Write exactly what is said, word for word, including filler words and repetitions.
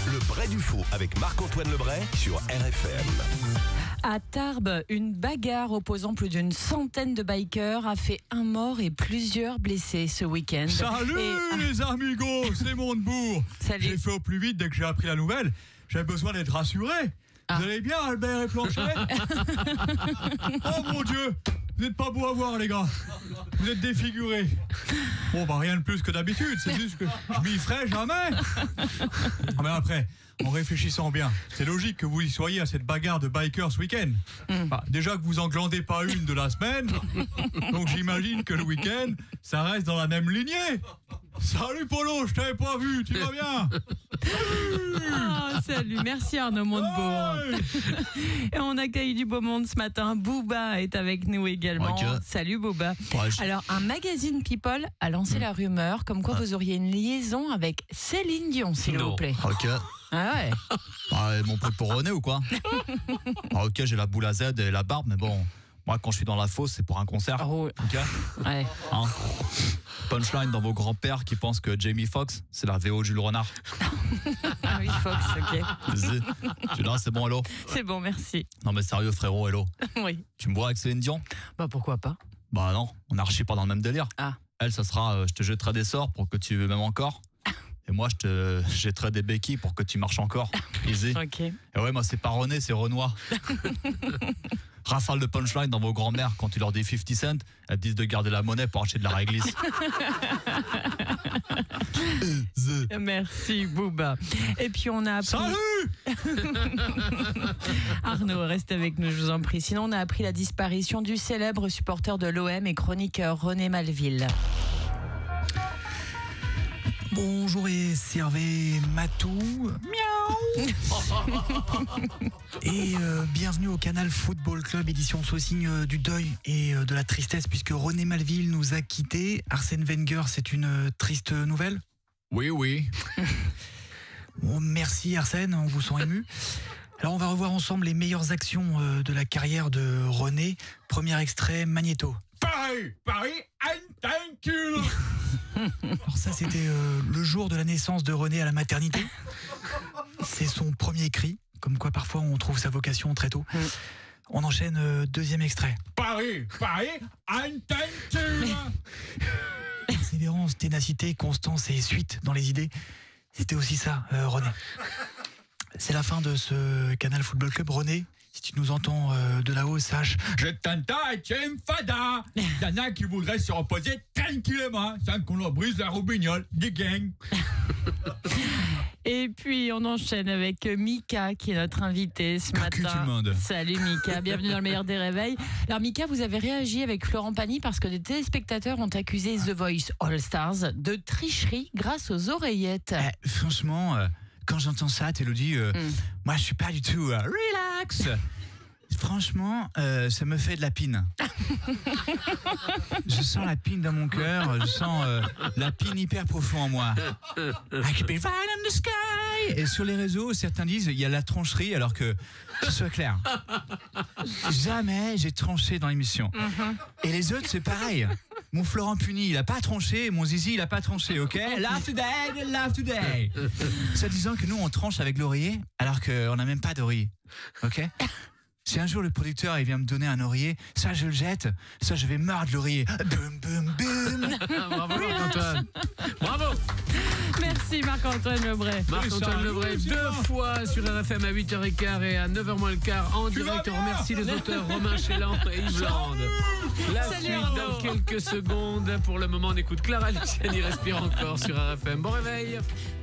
Le Bray du Faux avec Marc-Antoine Lebray sur R F M. À Tarbes, une bagarre opposant plus d'une centaine de bikers a fait un mort et plusieurs blessés ce week-end. Salut et... les amigos, c'est Montebourg. Salut. J'ai fait au plus vite dès que j'ai appris la nouvelle. J'avais besoin d'être rassuré. Ah. Vous allez bien, Albert et Planchet? Oh mon Dieu, vous n'êtes pas beaux à voir, les gars. Vous êtes défigurés. Bon, bah rien de plus que d'habitude, c'est juste que je m'y ferai jamais. Mais après, en réfléchissant bien, c'est logique que vous y soyez à cette bagarre de bikers ce week-end. Mm. Bah, déjà que vous en glandez pas une de la semaine, donc j'imagine que le week-end, ça reste dans la même lignée. Salut Polo, je t'avais pas vu, tu vas bien? Oh, salut, merci Arnaud Montebourg. Hey. Et on accueille du beau monde ce matin. Booba est avec nous également. Okay. Salut Booba. Ouais, je... Alors, un magazine People a lancé mmh. la rumeur comme quoi ah. vous auriez une liaison avec Céline Dion, s'il non. vous plaît. Ok. Ah ouais. Ah, mon pote pour René ou quoi? Ah, ok, j'ai la boule à Z et la barbe, mais bon, moi quand je suis dans la fosse, c'est pour un concert. Oh. Ok. Ouais. Hein? Punchline dans vos grands-pères qui pensent que Jamie Foxx, c'est la V O Jules Renard. Ah oui, Fox, ok. Tu là, c'est bon, hello? C'est bon, merci. Non mais sérieux, frérot, hello. Oui. Tu me vois avec Céline Dion? Bah pourquoi pas? Bah non, on archi pas dans le même délire. Ah. Elle, ça sera, euh, je te jetterai des sorts pour que tu m'aimes encore. Et moi, je te jetterai des béquilles pour que tu marches encore. Easy. Ok. Et ouais, moi, c'est pas René, c'est Renoir. Rafale de punchline dans vos grands-mères quand tu leur dis cinquante cents, elles te disent de garder la monnaie pour acheter de la réglisse. Merci Booba. Et puis on a appris... Salut Arnaud, reste avec nous, je vous en prie. Sinon, on a appris la disparition du célèbre supporter de l'O M et chroniqueur René Malville. Bonjour et servez Matou. Miaou. Et euh, bienvenue au Canal Football Club, édition sous le signe euh, du deuil et euh, de la tristesse, puisque René Malville nous a quittés. Arsène Wenger, c'est une euh, triste nouvelle? Oui, oui. Bon, merci Arsène, on vous sent ému. Alors on va revoir ensemble les meilleures actions euh, de la carrière de René. Premier extrait, Magnéto. Paris, Paris, and thank you. Alors ça, c'était euh, le jour de la naissance de René à la maternité. C'est son premier cri, comme quoi parfois on trouve sa vocation très tôt. On enchaîne, euh, deuxième extrait. Paris, Paris, and thank you. Persévérance, ténacité, constance et suite dans les idées. C'était aussi ça, euh, René. C'est la fin de ce Canal Football Club. René, si tu nous entends euh, de là-haut, sache... Je t'entends, Etienne Fada. Il y en a qui voudraient se reposer tranquillement sans qu'on leur brise la roubignole des gangs. Et puis on enchaîne avec Mika qui est notre invité ce Cacu, matin. tout le monde. Salut Mika, bienvenue dans le meilleur des réveils. Alors Mika, vous avez réagi avec Florent Pagny parce que des téléspectateurs ont accusé The Voice All Stars de tricherie grâce aux oreillettes. Eh, franchement, euh, quand j'entends ça, Élodie, euh, mm. moi je suis pas du tout euh, relax. Franchement, euh, ça me fait de la pine. Je sens la pine dans mon cœur, je sens euh, la pine hyper profond en moi. I could be fine in the sky. Et sur les réseaux, certains disent il y a la trancherie, alors que, que ce soit clair, jamais j'ai tranché dans l'émission. Mm-hmm. Et les autres, c'est pareil. Mon Florent Pugny, il a pas tranché, mon Zizi, il a pas tranché, ok? Love today, love today. Ça disant que nous, on tranche avec l'oreiller, alors qu'on n'a même pas d'oreiller, ok? Si un jour le producteur il vient me donner un oreiller, ça je le jette, ça je vais mordre l'oreiller. Boum boum boum. Bravo Marc-Antoine. Bravo. Merci Marc-Antoine Lebray. Marc-Antoine Lebray, deux fois sur R F M à huit heures quinze et à neuf heures moins le quart en direct. On remercie les auteurs Romain Chélan et Yves Land. La Salut suite Arnaud. dans quelques secondes. Pour le moment, on écoute Clara Luciani, respire encore sur R F M. Bon réveil.